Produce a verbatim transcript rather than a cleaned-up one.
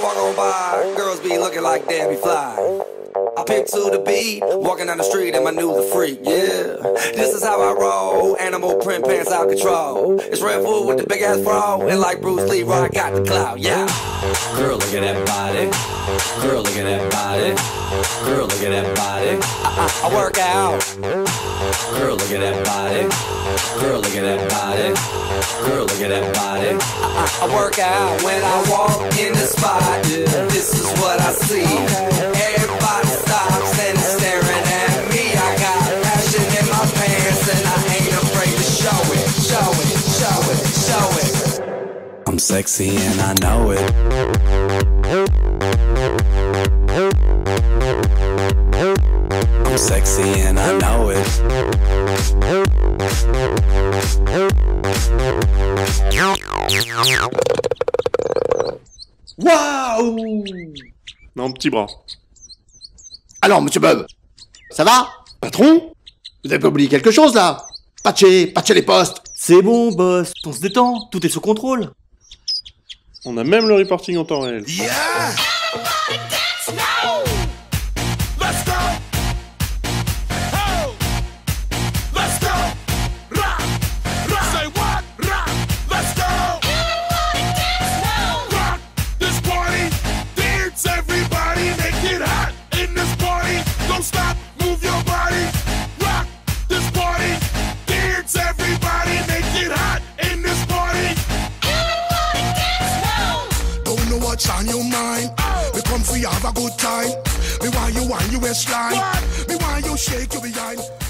walk on by, girls be looking like Debbie Fly. I pick to the beat, walking down the street and my new the freak, yeah. This is how I roll, animal print pants out control. It's Red Food with the big ass bra, and like Bruce Lee, I got the clout, yeah. Girl, look at that body. Girl, look at that body. Girl, look at that body. I, I, I work out. Girl, look at that body. Girl, look at that body. Girl, look at that body. I, I, I work out when I walk in the spot. Yeah. This is what I see. Everybody stops and is staring at me. I got passion in my pants and I ain't afraid to show it, show it, show it, show it. I'm sexy and I know it. I'm sexy and I know it. Waouh! Non, petit bras. Alors, monsieur Bob, ça va? Patron? Vous avez pas oublié quelque chose, là? Patcher, patcher les postes. C'est bon, boss, on se détend, tout est sous contrôle. On a même le reporting en temps réel. Yeah! What's on your mind? We come for you have a good time. Me want you want you waistline. Me want you shake your behind.